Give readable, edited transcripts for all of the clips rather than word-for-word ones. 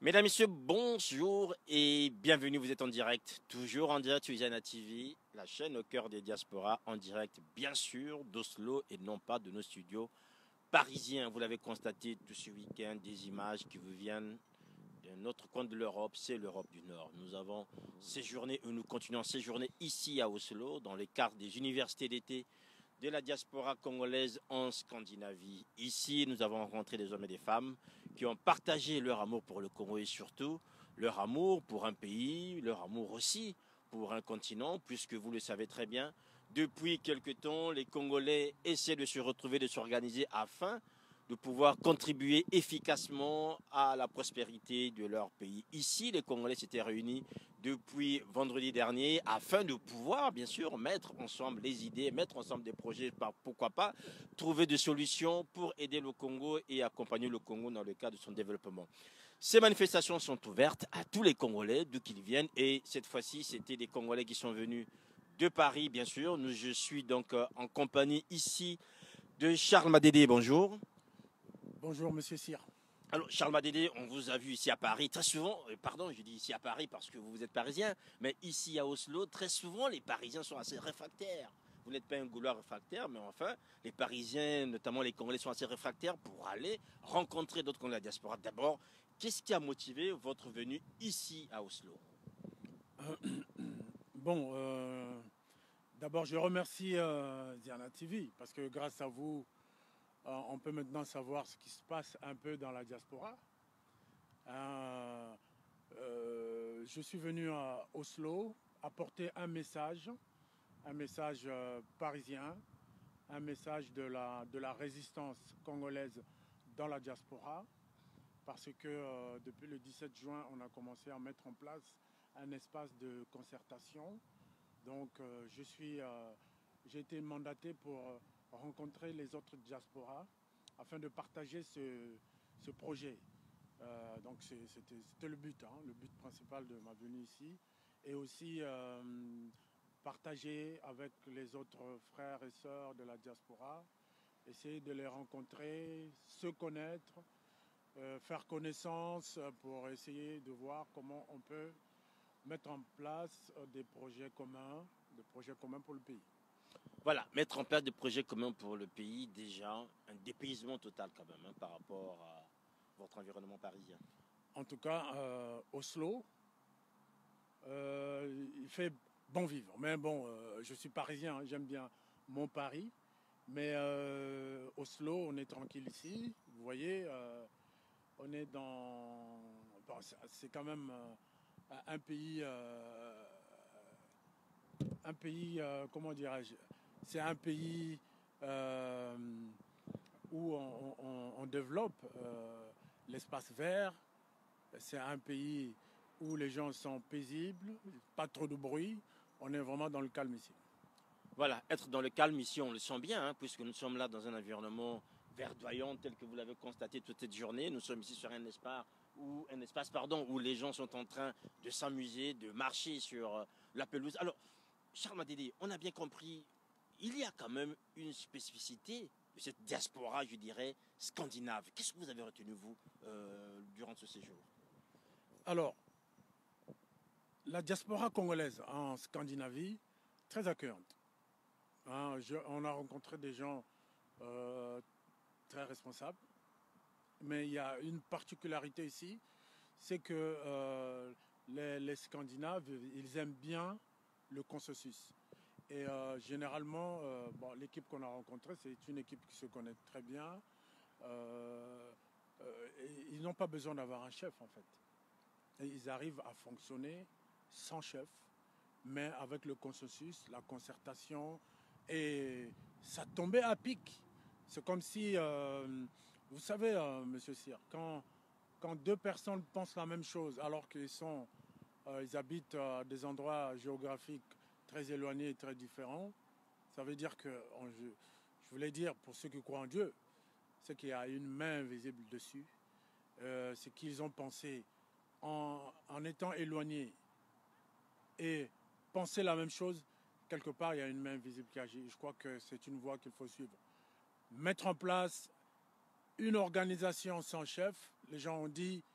Mesdames, Messieurs, bonjour et bienvenue. Vous êtes en direct, toujours en direct sur Isana TV, la chaîne au cœur des diasporas, en direct bien sûr d'Oslo et non pas de nos studios parisiens. Vous l'avez constaté tout ce week-end, des images qui vous viennent d'un autre coin de l'Europe, c'est l'Europe du Nord. Nous avons séjourné, nous continuons à séjourner ici à Oslo, dans les cadres des universités d'été de la diaspora congolaise en Scandinavie. Ici, nous avons rencontré des hommes et des femmes qui ont partagé leur amour pour le Congo et surtout leur amour pour un pays, leur amour aussi pour un continent, puisque vous le savez très bien, depuis quelque temps, les Congolais essaient de se retrouver, de s'organiser afin de pouvoir contribuer efficacement à la prospérité de leur pays. Ici, les Congolais s'étaient réunis depuis vendredi dernier afin de pouvoir, bien sûr, mettre ensemble les idées, mettre ensemble des projets, pourquoi pas, trouver des solutions pour aider le Congo et accompagner le Congo dans le cadre de son développement. Ces manifestations sont ouvertes à tous les Congolais, d'où qu'ils viennent, et cette fois-ci, c'était des Congolais qui sont venus de Paris, bien sûr. Je suis donc en compagnie ici de Charles Madédé. Bonjour. Bonjour, monsieur Cyr. Alors, Charles Madédé, on vous a vu ici à Paris très souvent. Pardon, je dis ici à Paris parce que vous êtes parisien, mais ici à Oslo, très souvent, les Parisiens sont assez réfractaires. Vous n'êtes pas un Gaulois réfractaire, mais enfin, les Parisiens, notamment les Congolais, sont assez réfractaires pour aller rencontrer d'autres Congolais de la diaspora. D'abord, qu'est-ce qui a motivé votre venue ici à Oslo? Bon, d'abord, je remercie Diana TV parce que grâce à vous, on peut maintenant savoir ce qui se passe un peu dans la diaspora. Je suis venu à Oslo apporter un message parisien, un message de la résistance congolaise dans la diaspora, parce que depuis le 17 juin, on a commencé à mettre en place un espace de concertation. Donc j'ai été mandaté pour rencontrer les autres diasporas afin de partager ce projet. Donc c'était le but, le but principal de ma venue ici. Et aussi partager avec les autres frères et sœurs de la diaspora, essayer de les rencontrer, se connaître, faire connaissance pour essayer de voir comment on peut mettre en place des projets communs pour le pays. Voilà, mettre en place des projets communs pour le pays, déjà, un dépaysement total quand même par rapport à votre environnement parisien. En tout cas, Oslo, il fait bon vivre. Mais bon, je suis parisien, j'aime bien mon Paris. Mais Oslo, on est tranquille ici. Vous voyez, on est dans... Bon, c'est quand même un pays, comment dirais-je, c'est un pays où on développe l'espace vert. C'est un pays où les gens sont paisibles, pas trop de bruit. On est vraiment dans le calme ici. Voilà, être dans le calme ici, on le sent bien, puisque nous sommes là dans un environnement verdoyant tel que vous l'avez constaté toute cette journée. Nous sommes ici sur un espace où les gens sont en train de s'amuser, de marcher sur la pelouse. Alors, Charles Madédé, on a bien compris, il y a quand même une spécificité de cette diaspora, je dirais, scandinave. Qu'est-ce que vous avez retenu, vous, durant ce séjour? Alors, la diaspora congolaise en Scandinavie, très accueillante. On a rencontré des gens très responsables, mais il y a une particularité ici, c'est que les Scandinaves, ils aiment bien le consensus. Et généralement, l'équipe qu'on a rencontrée, c'est une équipe qui se connaît très bien. Ils n'ont pas besoin d'avoir un chef, en fait. Et ils arrivent à fonctionner sans chef, mais avec le consensus, la concertation. Et ça tombait à pic. C'est comme si, vous savez, monsieur Cyr, quand deux personnes pensent la même chose, alors ils habitent à des endroits géographiques très éloignés et très différents, ça veut dire que, je voulais dire, pour ceux qui croient en Dieu, c'est qu'il y a une main invisible dessus. C'est qu'ils ont pensé en étant éloignés et penser la même chose, quelque part, il y a une main invisible qui agit. Je crois que c'est une voie qu'il faut suivre. Mettre en place une organisation sans chef, les gens ont dit,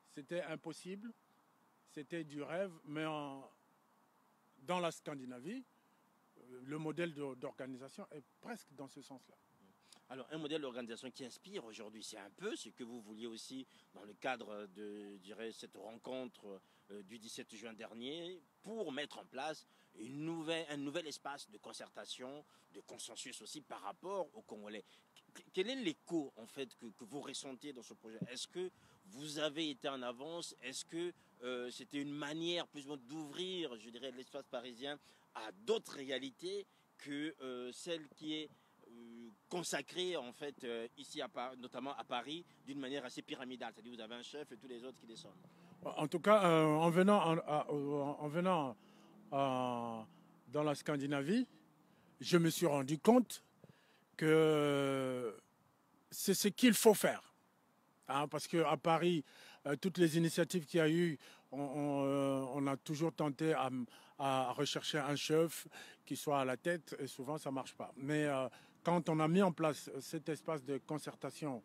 c'était impossible, c'était du rêve, mais dans la Scandinavie, le modèle d'organisation est presque dans ce sens-là. Alors, un modèle d'organisation qui inspire aujourd'hui, c'est un peu ce que vous vouliez aussi dans le cadre de, je dirais, cette rencontre du 17 juin dernier pour mettre en place un nouvel espace de concertation, de consensus aussi par rapport aux Congolais. Quel est l'écho, en fait, que vous ressentez dans ce projet? Est-ce que vous avez été en avance? Est-ce que c'était une manière plus ou moins d'ouvrir, je dirais, l'espace parisien à d'autres réalités que celle qui est consacré en fait ici notamment à Paris d'une manière assez pyramidale, c'est-à-dire vous avez un chef et tous les autres qui descendent. En tout cas, en venant dans la Scandinavie, je me suis rendu compte que c'est ce qu'il faut faire. Hein, parce qu'à Paris, toutes les initiatives qu'il y a eu, on a toujours tenté à rechercher un chef qui soit à la tête et souvent ça ne marche pas. Mais quand on a mis en place cet espace de concertation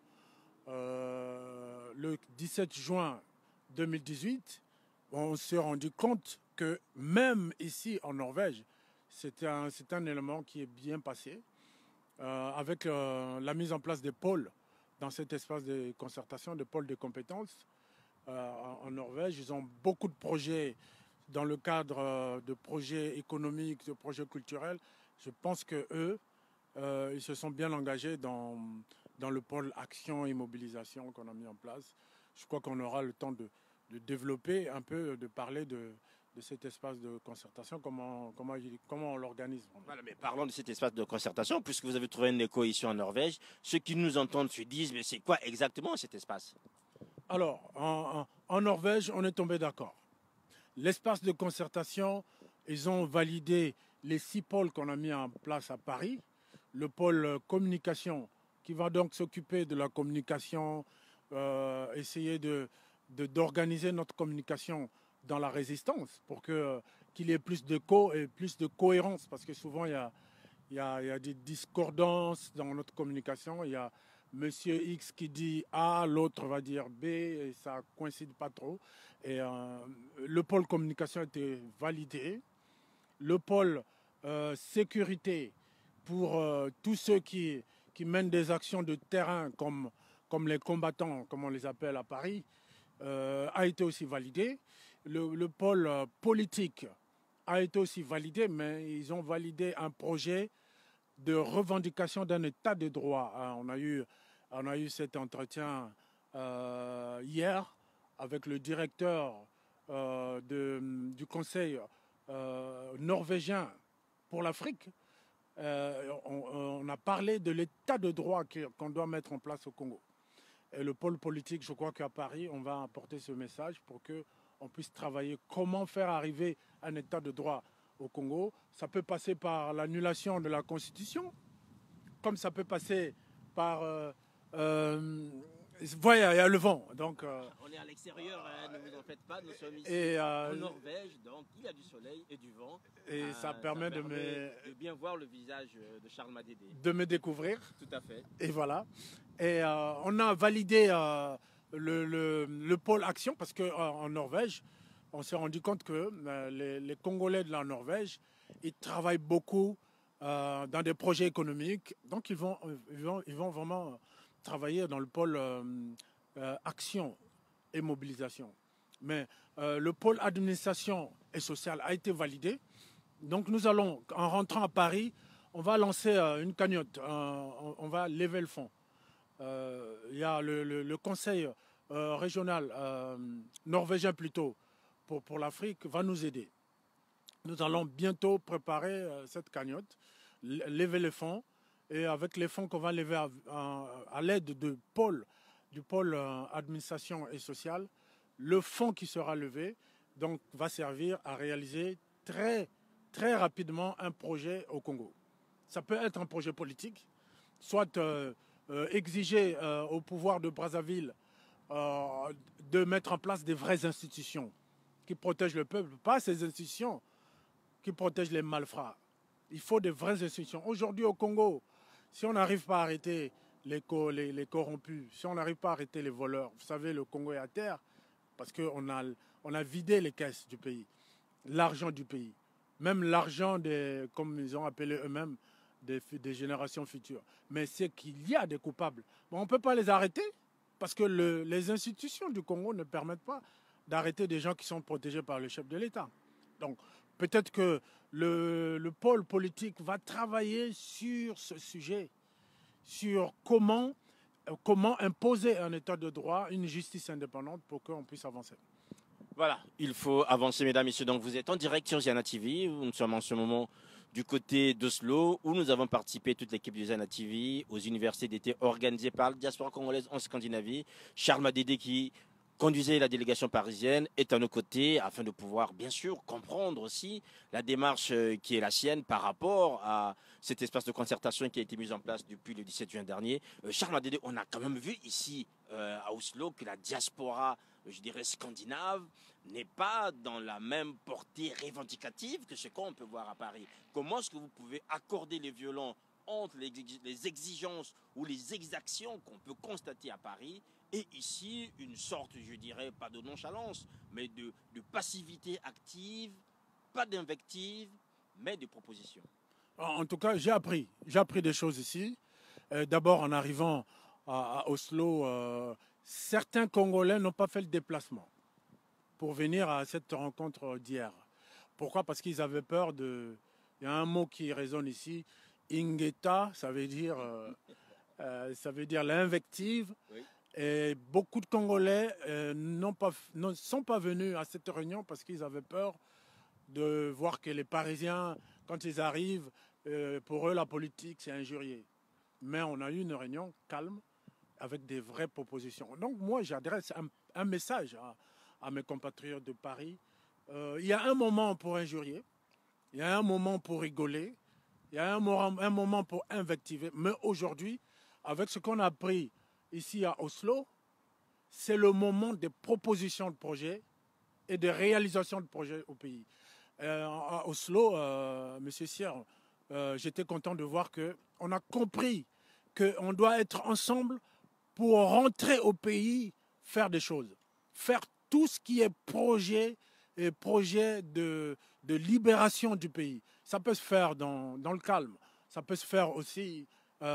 le 17 juin 2018, on s'est rendu compte que même ici en Norvège, c'est un élément qui est bien passé avec la mise en place des pôles dans cet espace de concertation, des pôles de compétences. En Norvège, ils ont beaucoup de projets dans le cadre de projets économiques, de projets culturels. Je pense qu'eux, ils se sont bien engagés dans le pôle action et mobilisation qu'on a mis en place. Je crois qu'on aura le temps de développer un peu, de parler de cet espace de concertation, comment on l'organise. Voilà, mais parlons de cet espace de concertation, puisque vous avez trouvé un écho ici en Norvège. Ceux qui nous entendent se disent, mais c'est quoi exactement cet espace? Alors, en Norvège, on est tombé d'accord. L'espace de concertation, ils ont validé les 6 pôles qu'on a mis en place à Paris. Le pôle communication, qui va donc s'occuper de la communication, essayer d'organiser notre communication dans la résistance pour qu'il y ait plus d'écho et plus de cohérence. Parce que souvent, il y a des discordances dans notre communication. Il y a Monsieur X qui dit A, l'autre va dire B, et ça ne coïncide pas trop. Et le pôle communication a été validé. Le pôle sécurité pour tous ceux qui mènent des actions de terrain comme les combattants, comme on les appelle à Paris, a été aussi validé. Le pôle politique a été aussi validé, mais ils ont validé un projet de revendication d'un état de droit. On a eu cet entretien hier avec le directeur du Conseil norvégien pour l'Afrique. On a parlé de l'état de droit qu'on doit mettre en place au Congo. Et le pôle politique, je crois qu'à Paris, on va apporter ce message pour qu'on puisse travailler comment faire arriver un état de droit au Congo. Ça peut passer par l'annulation de la Constitution, comme ça peut passer par... voilà, il y a le vent. Donc, on est à l'extérieur, ne vous en faites pas, nous sommes ici en Norvège, donc il y a du soleil et du vent. Et ça permet de bien voir le visage de Charles Madédé. De me découvrir. Tout à fait. Et voilà. Et on a validé le pôle action parce qu'en Norvège, on s'est rendu compte que les Congolais de la Norvège, ils travaillent beaucoup dans des projets économiques. Donc, ils vont vraiment travailler dans le pôle action et mobilisation. Mais le pôle administration et sociale a été validé. Donc, nous allons, en rentrant à Paris, on va lancer une cagnotte. On va lever le fonds. Il y a le conseil régional norvégien plutôt pour l'Afrique va nous aider. Nous allons bientôt préparer cette cagnotte, lever les fonds, et avec les fonds qu'on va lever à l'aide du pôle administration et sociale, le fonds qui sera levé donc, va servir à réaliser très, très rapidement un projet au Congo. Ça peut être un projet politique, soit exiger au pouvoir de Brazzaville de mettre en place des vraies institutions qui protègent le peuple, pas ces institutions qui protègent les malfrats. Il faut des vraies institutions. Aujourd'hui au Congo, si on n'arrive pas à arrêter les corrompus, si on n'arrive pas à arrêter les voleurs, vous savez, le Congo est à terre, parce qu'on on a vidé les caisses du pays, l'argent du pays, même l'argent des, comme ils ont appelé eux-mêmes, des générations futures. Mais c'est qu'il y a des coupables. Bon, on ne peut pas les arrêter parce que les institutions du Congo ne permettent pas d'arrêter des gens qui sont protégés par le chef de l'État. Donc peut-être que le pôle politique va travailler sur ce sujet, sur comment imposer un état de droit, une justice indépendante pour qu'on puisse avancer. Voilà, il faut avancer, mesdames, messieurs. Donc, vous êtes en direct sur Ziana TV. Nous sommes en ce moment du côté d'Oslo, où nous avons participé, toute l'équipe de Ziana TV, aux universités d'été organisées par la diaspora congolaise en Scandinavie. Charles Madédé, qui conduisait la délégation parisienne, est à nos côtés afin de pouvoir, bien sûr, comprendre aussi la démarche qui est la sienne par rapport à cet espace de concertation qui a été mis en place depuis le 17 juin dernier. Charles Madédé, on a quand même vu ici à Oslo que la diaspora, je dirais scandinave, n'est pas dans la même portée revendicative que ce qu'on peut voir à Paris. Comment est-ce que vous pouvez accorder les violons entre les exigences ou les exactions qu'on peut constater à Paris et ici une sorte, je dirais, pas de nonchalance, mais de passivité active, pas d'invective, mais de proposition? En tout cas, j'ai appris des choses ici. D'abord, en arrivant à Oslo, certains Congolais n'ont pas fait le déplacement pour venir à cette rencontre d'hier. Pourquoi? Parce qu'ils avaient peur de... Il y a un mot qui résonne ici, ingeta, ça veut dire l'invective. Oui. Et beaucoup de Congolais ne sont pas venus à cette réunion parce qu'ils avaient peur de voir que les Parisiens, quand ils arrivent, pour eux, la politique, c'est injurier. Mais on a eu une réunion calme avec des vraies propositions. Donc moi, j'adresse un message à mes compatriotes de Paris. Il y a un moment pour injurier, il y a un moment pour rigoler, il y a un moment pour invectiver. Mais aujourd'hui, avec ce qu'on a appris ici à Oslo, c'est le moment des propositions de projets et de réalisation de projets au pays. À Oslo, M. Sierre, j'étais content de voir qu'on a compris qu'on doit être ensemble pour rentrer au pays, faire des choses. Faire tout ce qui est projet et projet de libération du pays. Ça peut se faire dans le calme. Ça peut se faire aussi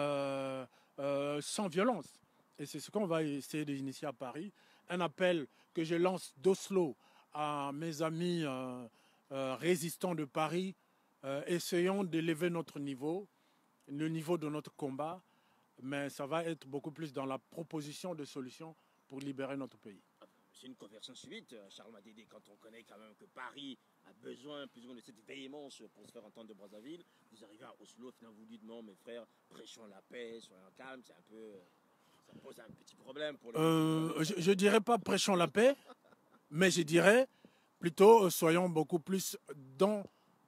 sans violence. Et c'est ce qu'on va essayer d'initier à Paris. Un appel que je lance d'Oslo à mes amis résistants de Paris. Essayons d'élever notre niveau, le niveau de notre combat, mais ça va être beaucoup plus dans la proposition de solutions pour libérer notre pays. C'est une conversion subite, Charles Madédé, quand on connaît quand même que Paris a besoin plus ou moins de cette véhémence pour se faire entendre de Brazzaville. Vous arrivez à Oslo, finalement vous dites non, mes frères, prêchons la paix, soyons calmes, c'est un peu... Ça pose un petit problème pour les... Je dirais pas prêchons la paix, mais je dirais plutôt soyons beaucoup plus dans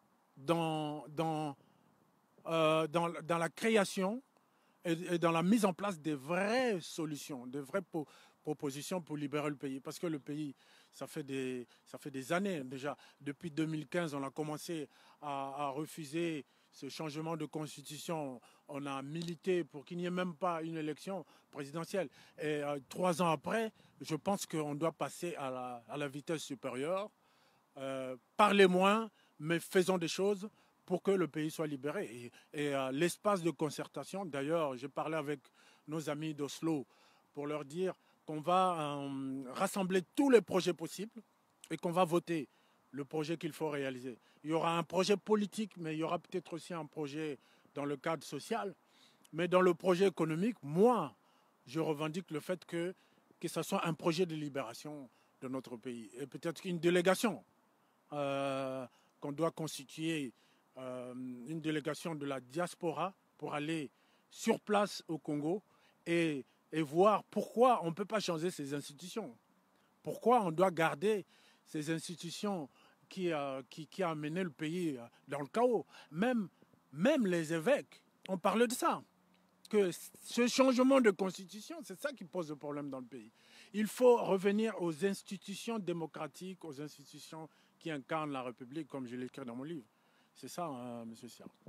la création et dans la mise en place des vraies solutions, des vraies propositions pour libérer le pays. Parce que le pays, ça fait des années déjà. Depuis 2015, on a commencé à refuser ce changement de constitution. On a milité pour qu'il n'y ait même pas une élection présidentielle. Et 3 ans après, je pense qu'on doit passer à la vitesse supérieure. Parlez moins, mais faisons des choses pour que le pays soit libéré. Et l'espace de concertation, d'ailleurs, j'ai parlé avec nos amis d'Oslo pour leur dire qu'on va rassembler tous les projets possibles et qu'on va voter le projet qu'il faut réaliser. Il y aura un projet politique, mais il y aura peut-être aussi un projet dans le cadre social. Mais dans le projet économique, moi, je revendique le fait que ce soit un projet de libération de notre pays. Et peut-être une délégation qu'on doit constituer, une délégation de la diaspora pour aller sur place au Congo et voir pourquoi on ne peut pas changer ces institutions. Pourquoi on doit garder ces institutions qui a amené le pays dans le chaos. Même les évêques ont parlé de ça. Que ce changement de constitution, c'est ça qui pose le problème dans le pays. Il faut revenir aux institutions démocratiques, aux institutions qui incarnent la République, comme je l'écris dans mon livre. C'est ça, M. Siard.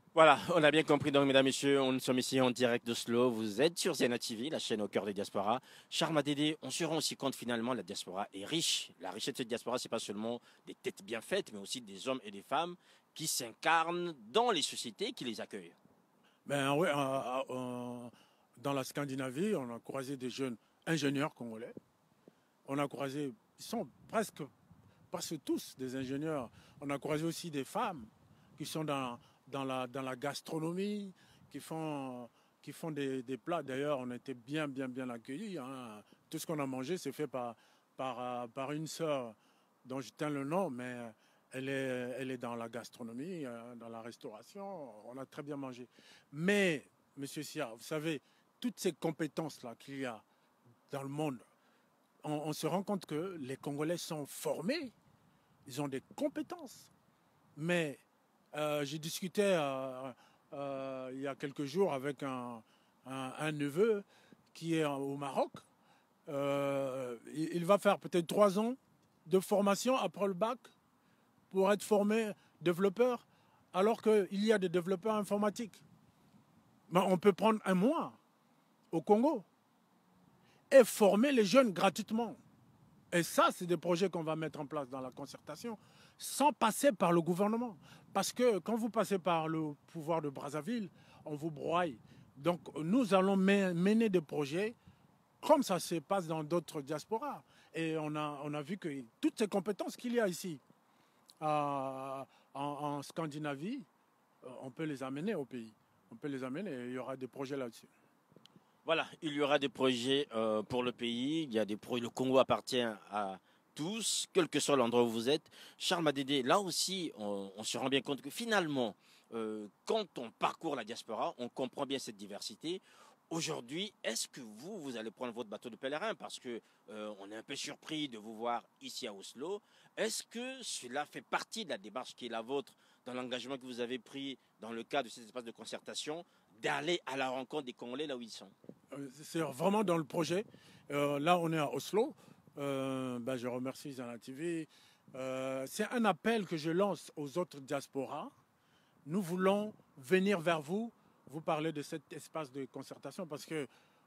Voilà, on a bien compris donc, mesdames, messieurs, nous sommes ici en direct d'Oslo. Vous êtes sur Zena TV, la chaîne au cœur des diasporas. Charles Dédé, on se rend aussi compte finalement la diaspora est riche. La richesse de cette diaspora, c'est pas seulement des têtes bien faites, mais aussi des hommes et des femmes qui s'incarnent dans les sociétés qui les accueillent. Ben oui, dans la Scandinavie, on a croisé des jeunes ingénieurs congolais. On a croisé, ils sont presque tous des ingénieurs. On a croisé aussi des femmes qui sont dans la gastronomie, qui font des plats. D'ailleurs, on était bien accueillis, hein. Tout ce qu'on a mangé, c'est fait par une sœur dont je tiens le nom, mais elle est dans la gastronomie, dans la restauration. On a très bien mangé. Mais, Monsieur Sia, vous savez, toutes ces compétences-là qu'il y a dans le monde, on se rend compte que les Congolais sont formés, ils ont des compétences. Mais j'ai discuté il y a quelques jours avec un neveu qui est au Maroc. Il va faire peut-être 3 ans de formation après le bac pour être formé développeur, alors qu'il y a des développeurs informatiques. Mais on peut prendre un mois au Congo et former les jeunes gratuitement. Et ça, c'est des projets qu'on va mettre en place dans la concertation sans passer par le gouvernement. Parce que quand vous passez par le pouvoir de Brazzaville, on vous broie. Donc nous allons mener des projets comme ça se passe dans d'autres diasporas. Et on a vu que toutes ces compétences qu'il y a ici en Scandinavie, on peut les amener au pays. On peut les amener et il y aura des projets là-dessus. Voilà, il y aura des projets pour le pays. Il y a des projets. Le Congo appartient à tous, quel que soit l'endroit où vous êtes. Charles Madédé, là aussi, on se rend bien compte que finalement, quand on parcourt la diaspora, on comprend bien cette diversité. Aujourd'hui, est-ce que vous allez prendre votre bateau de pèlerin parce que on est un peu surpris de vous voir ici à Oslo. Est-ce que cela fait partie de la démarche qui est la vôtre dans l'engagement que vous avez pris dans le cadre de ces espaces de concertation d'aller à la rencontre des Congolais là où ils sont? C'est vraiment dans le projet. Là, on est à Oslo. Je remercie Zana TV. C'est un appel que je lance aux autres diasporas. Nous voulons venir vers vous, vous parler de cet espace de concertation parce que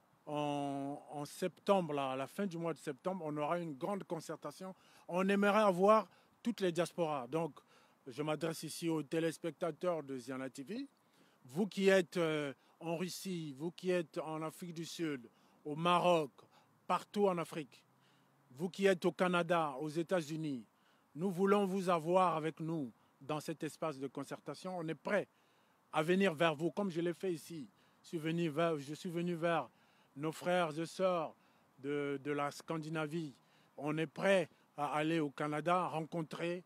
en septembre, là, à la fin du mois de septembre, on aura une grande concertation. On aimerait avoir toutes les diasporas. Donc, je m'adresse ici aux téléspectateurs de Ziana TV. Vous qui êtes en Russie, vous qui êtes en Afrique du Sud, au Maroc, partout en Afrique, vous qui êtes au Canada, aux États-Unis, nous voulons vous avoir avec nous dans cet espace de concertation. On est prêt à venir vers vous, comme je l'ai fait ici. Je suis venu vers nos frères et sœurs de la Scandinavie. On est prêt à aller au Canada, rencontrer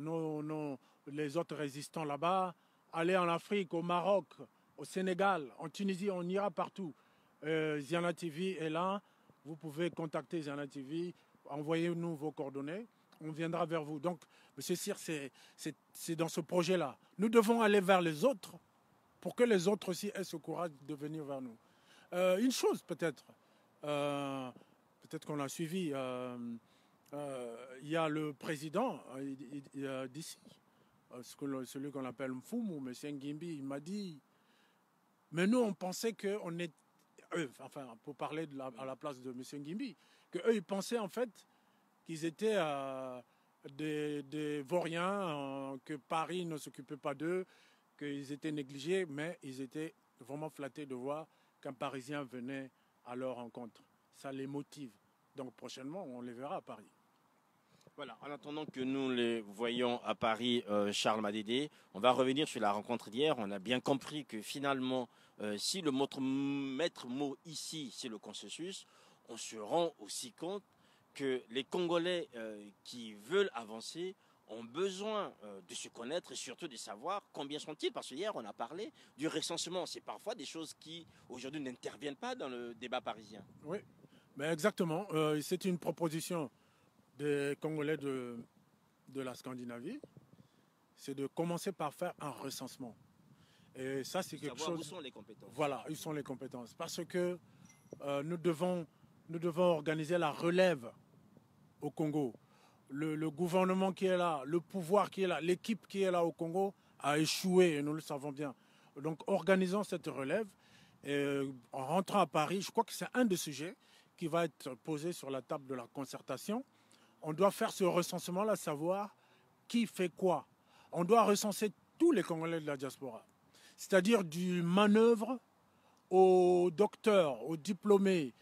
les autres résistants là-bas, aller en Afrique, au Maroc, au Sénégal, en Tunisie, on ira partout. Ziana TV est là. Vous pouvez contacter Ziana TV, envoyez-nous vos coordonnées, on viendra vers vous. Donc, M. Cyr, c'est dans ce projet-là. Nous devons aller vers les autres pour que les autres aussi aient ce courage de venir vers nous. Une chose peut-être qu'on a suivi, il y a le président d'ici, celui qu'on appelle Mfumu, M. Ngimbi, il m'a dit, mais nous on pensait qu'on est, enfin pour parler à la place de M. Ngimbi, qu'eux ils pensaient en fait qu'ils étaient des vauriens, que Paris ne s'occupait pas d'eux, qu'ils étaient négligés, mais ils étaient vraiment flattés de voir qu'un Parisien venait à leur rencontre. Ça les motive. Donc prochainement, on les verra à Paris. Voilà, en attendant que nous les voyons à Paris, Charles Madédé, on va revenir sur la rencontre d'hier. On a bien compris que finalement, si le maître mot ici, c'est le consensus, on se rend aussi compte que les Congolais qui veulent avancer ont besoin de se connaître et surtout de savoir combien sont-ils. Parce qu'hier, on a parlé du recensement. C'est parfois des choses qui, aujourd'hui, n'interviennent pas dans le débat parisien. Oui, mais exactement. C'est une proposition des Congolais de la Scandinavie. C'est de commencer par faire un recensement. Et ça, c'est quelque chose... Où sont les compétences? Voilà, où sont les compétences. Parce que nous devons organiser la relève au Congo. Le gouvernement qui est là, le pouvoir qui est là, l'équipe qui est là au Congo a échoué, et nous le savons bien. Donc organisons cette relève. Et en rentrant à Paris, je crois que c'est un des sujets qui va être posé sur la table de la concertation. On doit faire ce recensement-là, savoir qui fait quoi. On doit recenser tous les Congolais de la diaspora. C'est-à-dire du manœuvre aux docteurs, aux diplômés,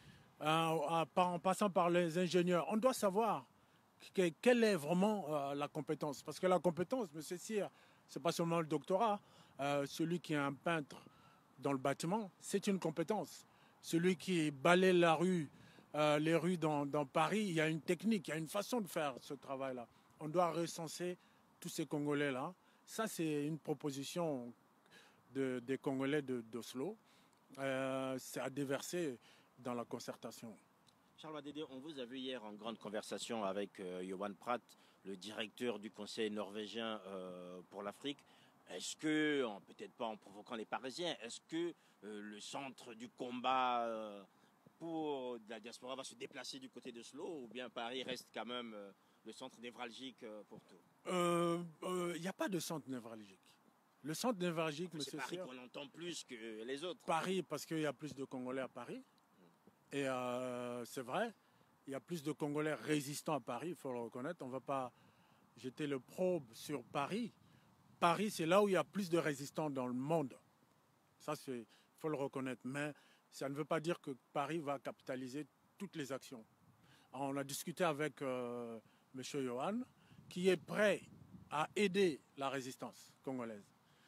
en passant par les ingénieurs. On doit savoir quelle est vraiment la compétence. Parce que la compétence, M. Cyr, ce n'est pas seulement le doctorat. Celui qui est un peintre dans le bâtiment, c'est une compétence. Celui qui balaye la rue, les rues dans Paris, il y a une technique, il y a une façon de faire ce travail-là. On doit recenser tous ces Congolais-là. Ça, c'est une proposition des Congolais d'Oslo. C'est à déverser dans la concertation. Charles Madede, on vous a vu hier en grande conversation avec Johan Pratt, le directeur du Conseil norvégien pour l'Afrique. Est-ce que, peut-être pas en provoquant les Parisiens, est-ce que le centre du combat pour la diaspora va se déplacer du côté d'Oslo, ou bien Paris reste quand même le centre névralgique pour tout? Il n'y a pas de centre névralgique. Le centre névralgique, c'est Paris qu'on entend plus que les autres. Paris, parce qu'il y a plus de Congolais à Paris. Et c'est vrai, il y a plus de Congolais résistants à Paris, il faut le reconnaître. On ne va pas jeter le probe sur Paris. Paris, c'est là où il y a plus de résistants dans le monde. Ça, il faut le reconnaître. Mais ça ne veut pas dire que Paris va capitaliser toutes les actions. On a discuté avec M. Johan, qui est prêt à aider la résistance congolaise.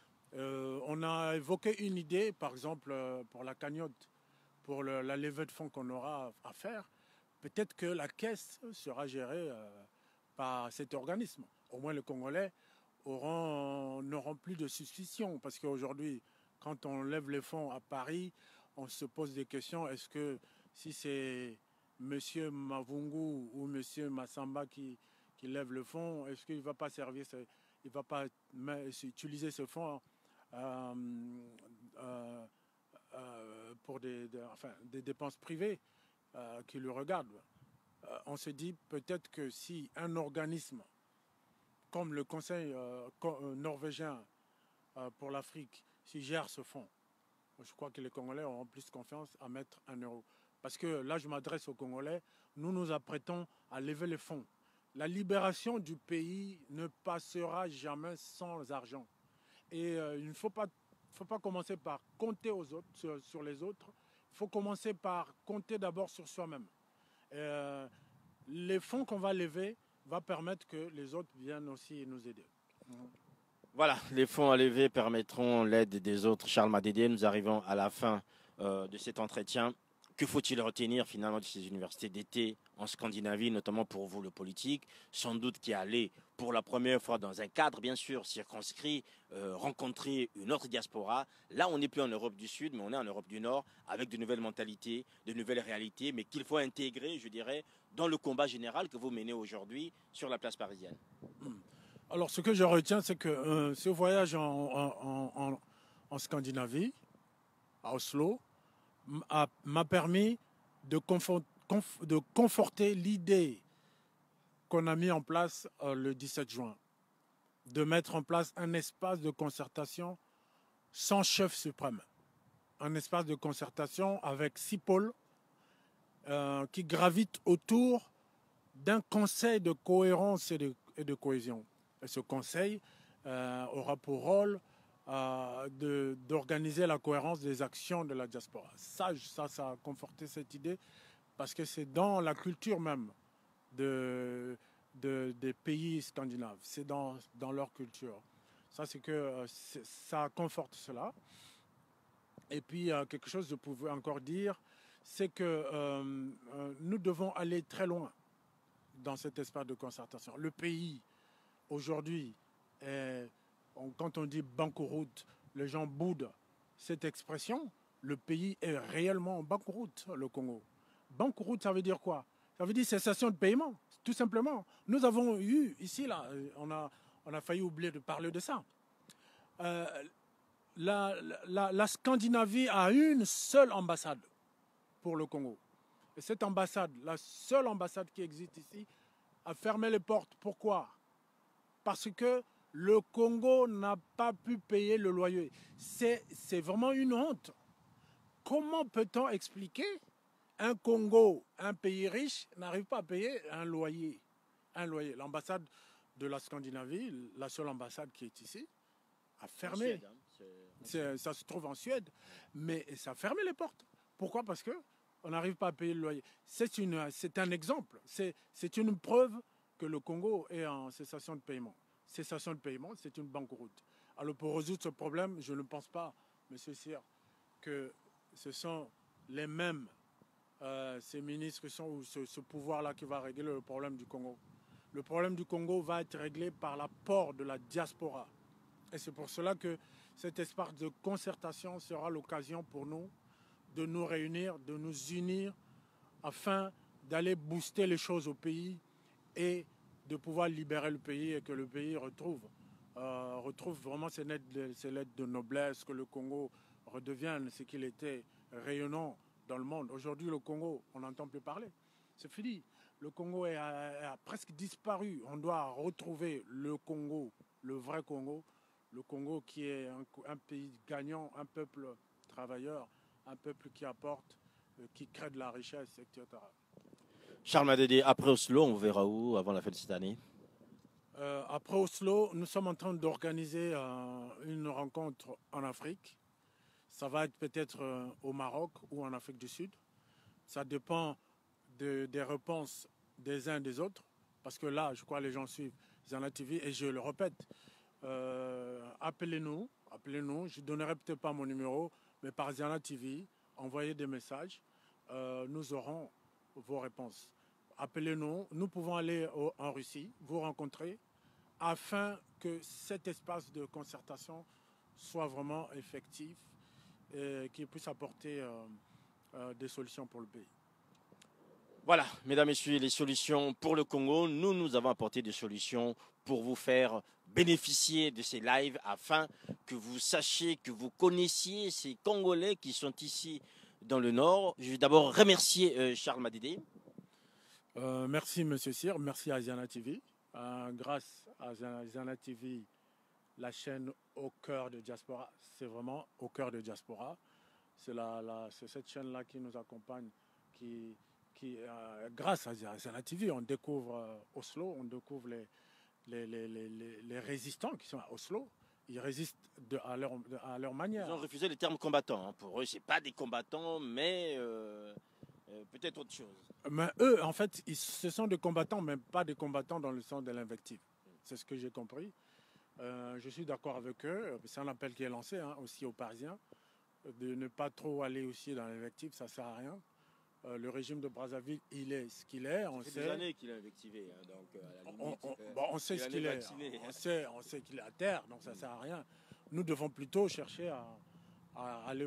On a évoqué une idée, par exemple, pour la cagnotte, pour la levée de fonds qu'on aura à faire. Peut-être que la caisse sera gérée par cet organisme. Au moins, les Congolais n'auront plus de suspicion. Parce qu'aujourd'hui, quand on lève les fonds à Paris, on se pose des questions. Est-ce que si c'est M. Mavungu ou M. Massamba qui lève le fonds, est-ce qu'il ne va pas servir, il ne va pas utiliser ce fonds pour des dépenses privées qui le regardent? On se dit peut-être que si un organisme comme le Conseil norvégien pour l'Afrique, s'il gère ce fonds, je crois que les Congolais auront plus confiance à mettre 1 euro. Parce que là, je m'adresse aux Congolais, nous nous apprêtons à lever les fonds. La libération du pays ne passera jamais sans argent. Et il ne faut pas commencer par compter aux autres, sur les autres. Il faut commencer par compter d'abord sur soi-même. Les fonds qu'on va lever va permettre que les autres viennent aussi nous aider. Voilà, les fonds à lever permettront l'aide des autres. Charles Madede, nous arrivons à la fin de cet entretien. Que faut-il retenir finalement de ces universités d'été en Scandinavie, notamment pour vous le politique, sans doute qui allait pour la première fois dans un cadre bien sûr circonscrit, rencontrer une autre diaspora. Là on n'est plus en Europe du Sud, mais on est en Europe du Nord, avec de nouvelles mentalités, de nouvelles réalités, mais qu'il faut intégrer, je dirais, dans le combat général que vous menez aujourd'hui sur la place parisienne. Alors ce que je retiens, c'est que ce voyage en Scandinavie, à Oslo, m'a permis de conforter l'idée qu'on a mis en place le 17 juin, de mettre en place un espace de concertation sans chef suprême, un espace de concertation avec 6 pôles qui gravitent autour d'un conseil de cohérence et de cohésion. Et ce conseil aura pour rôle d'organiser la cohérence des actions de la diaspora. Ça a conforté cette idée parce que c'est dans la culture même des pays scandinaves. C'est dans leur culture. Ça, c'est que ça conforte cela. Et puis, quelque chose que je pouvais encore dire, c'est que nous devons aller très loin dans cet espace de concertation. Le pays, aujourd'hui, quand on dit banqueroute, les gens boudent cette expression. Le pays est réellement en banqueroute, le Congo. Banqueroute, ça veut dire quoi? Ça veut dire cessation de paiement, tout simplement. Nous avons eu, ici, là, on a failli oublier de parler de ça. La Scandinavie a une seule ambassade pour le Congo. Et cette ambassade, la seule ambassade qui existe ici, a fermé les portes. Pourquoi? Parce que Le Congo n'a pas pu payer le loyer. C'est vraiment une honte. Comment peut-on expliquer un Congo, un pays riche, n'arrive pas à payer un loyer? Un loyer. L'ambassade de la Scandinavie, la seule ambassade qui est ici, a fermé. Suède, hein, Ça se trouve en Suède, mais ça a fermé les portes. Pourquoi? Parce qu'on n'arrive pas à payer le loyer. C'est un exemple. C'est une preuve que le Congo est en cessation de paiement. Cessation de paiement, c'est une banqueroute. Alors pour résoudre ce problème, je ne pense pas, M. Cyr, que ce sont les mêmes, ces ministres qui sont, ou ce pouvoir-là qui va régler le problème du Congo. Le problème du Congo va être réglé par l'apport de la diaspora. Et c'est pour cela que cet espace de concertation sera l'occasion pour nous de nous réunir, de nous unir afin d'aller booster les choses au pays et de pouvoir libérer le pays et que le pays retrouve vraiment ses lettres de noblesse, que le Congo redevienne ce qu'il était, rayonnant dans le monde. Aujourd'hui, le Congo, on n'entend plus parler. C'est fini. Le Congo a presque disparu. On doit retrouver le Congo, le vrai Congo, le Congo qui est un pays gagnant, un peuple travailleur, un peuple qui apporte, qui crée de la richesse, etc. Charles Madede, après Oslo, on verra où avant la fin de cette année? Après Oslo, nous sommes en train d'organiser une rencontre en Afrique. Ça va être peut-être au Maroc ou en Afrique du Sud. Ça dépend des réponses des uns et des autres. Parce que là, je crois que les gens suivent Zana TV. Et je le répète, appelez-nous. Je ne donnerai peut-être pas mon numéro, mais par Zana TV, envoyez des messages. Nous aurons vos réponses. Appelez-nous. Nous pouvons aller en Russie, vous rencontrer, afin que cet espace de concertation soit vraiment effectif et qu'il puisse apporter des solutions pour le pays. Voilà, mesdames, messieurs, les solutions pour le Congo. Nous avons apporté des solutions pour vous faire bénéficier de ces lives afin que vous sachiez, que vous connaissiez ces Congolais qui sont ici dans le Nord. Je vais d'abord remercier Charles Madede. Merci, M. Cyr. Merci à Zana TV. Grâce à Zana TV, la chaîne au cœur de Diaspora, c'est vraiment au cœur de Diaspora. C'est cette chaîne-là qui nous accompagne, grâce à Zana TV, on découvre Oslo, on découvre les résistants qui sont à Oslo. Ils résistent à leur manière. Ils ont refusé le terme combattant. Hein. Pour eux, ce n'est pas des combattants, mais peut-être autre chose. Mais eux, en fait, ce sont des combattants, mais pas des combattants dans le sens de l'invective. C'est ce que j'ai compris. Je suis d'accord avec eux. C'est un appel qui est lancé aussi aux Parisiens de ne pas trop aller aussi dans l'invective, ça ne sert à rien. Le régime de Brazzaville, il est ce qu'il est. Ça fait des années qu'il est invectivé. Hein, donc, à la limite, on sait ce qu'il est. On sait qu'il est à terre, donc ça ne sert à rien. Nous devons plutôt chercher à aller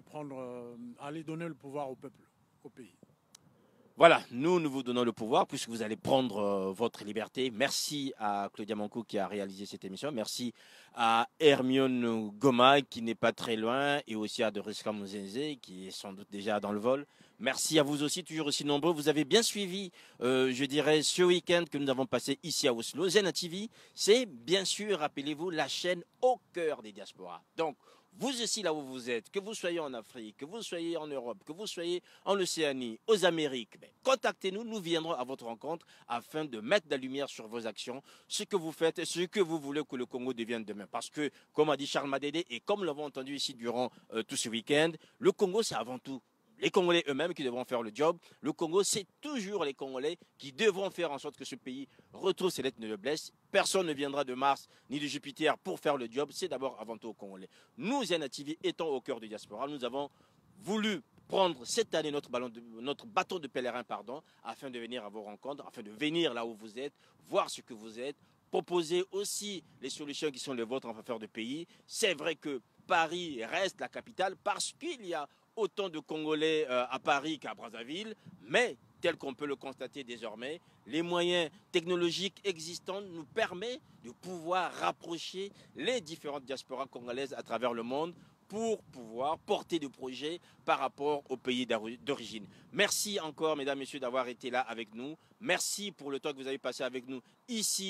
à aller donner le pouvoir au peuple, au pays. Voilà, nous vous donnons le pouvoir puisque vous allez prendre votre liberté. Merci à Claudia Manco qui a réalisé cette émission. Merci à Hermione Goma qui n'est pas très loin et aussi à Doriska Muzenze qui est sans doute déjà dans le vol. Merci à vous aussi, toujours aussi nombreux. Vous avez bien suivi, je dirais, ce week-end que nous avons passé ici à Oslo. Zena TV, c'est bien sûr, rappelez-vous, la chaîne au cœur des diasporas. Donc, vous aussi là où vous êtes, que vous soyez en Afrique, que vous soyez en Europe, que vous soyez en Océanie, aux Amériques, contactez-nous, nous viendrons à votre rencontre afin de mettre de la lumière sur vos actions, ce que vous faites, ce que vous voulez que le Congo devienne demain. Parce que, comme a dit Charles Madede, et comme nous l'avons entendu ici durant tout ce week-end, le Congo c'est avant tout les Congolais eux-mêmes qui devront faire le job. Le Congo, c'est toujours les Congolais qui devront faire en sorte que ce pays retrouve ses lettres de noblesse. Personne ne viendra de Mars ni de Jupiter pour faire le job. C'est d'abord avant tout aux Congolais. Nous, Zena TV, étant au cœur de Diaspora, nous avons voulu prendre cette année notre bâton de pèlerin, afin de venir à vos rencontres, afin de venir là où vous êtes, voir ce que vous êtes, proposer aussi les solutions qui sont les vôtres en faveur du pays. C'est vrai que Paris reste la capitale parce qu'il y a autant de Congolais à Paris qu'à Brazzaville, mais tel qu'on peut le constater désormais, les moyens technologiques existants nous permettent de pouvoir rapprocher les différentes diasporas congolaises à travers le monde pour pouvoir porter des projets par rapport au pays d'origine. Merci encore, mesdames, messieurs, d'avoir été là avec nous. Merci pour le temps que vous avez passé avec nous ici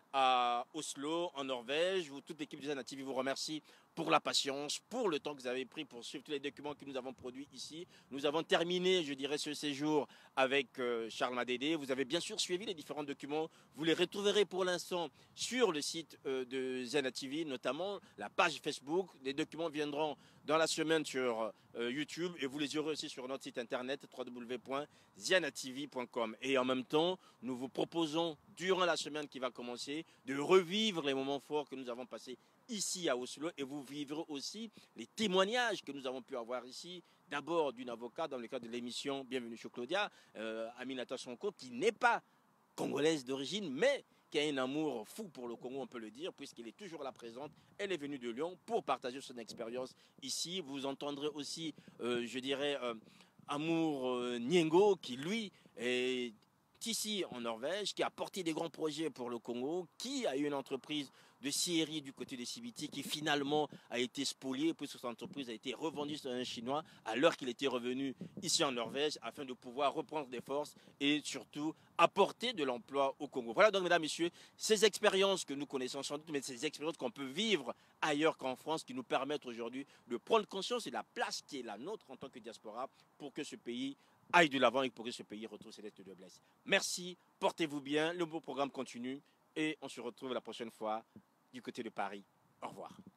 à Oslo, en Norvège. Toute l'équipe de Zana TV vous remercie pour la patience, pour le temps que vous avez pris pour suivre tous les documents que nous avons produits ici. Nous avons terminé, je dirais, ce séjour avec Charles Madédé. Vous avez bien sûr suivi les différents documents. Vous les retrouverez pour l'instant sur le site de Zana TV, notamment la page Facebook. Les documents viendront dans la semaine sur YouTube et vous les aurez aussi sur notre site internet www.zianatv.com. Et en même temps, nous vous proposons, durant la semaine qui va commencer, de revivre les moments forts que nous avons passés ici à Oslo, et vous vivrez aussi les témoignages que nous avons pu avoir ici, d'abord d'une avocate dans le cadre de l'émission Bienvenue chez Claudia, Aminata Sonko, qui n'est pas congolaise d'origine, mais qui a un amour fou pour le Congo, on peut le dire, puisqu'elle est toujours là présente. Elle est venue de Lyon pour partager son expérience ici. Vous entendrez aussi, je dirais, Amour Niengo, qui lui est ici en Norvège, qui a porté des grands projets pour le Congo, qui a eu une entreprise de scierie du côté de Sibiti qui finalement a été spoliée puisque cette entreprise a été revendue sur un Chinois alors qu'il était revenu ici en Norvège afin de pouvoir reprendre des forces et surtout apporter de l'emploi au Congo. Voilà donc, mesdames, messieurs, ces expériences que nous connaissons sans doute, mais ces expériences qu'on peut vivre ailleurs qu'en France qui nous permettent aujourd'hui de prendre conscience de la place qui est la nôtre en tant que diaspora pour que ce pays aille de l'avant et pour que ce pays retrouve ses lettres de noblesse. Merci, portez-vous bien, le beau programme continue et on se retrouve la prochaine fois du côté de Paris. Au revoir.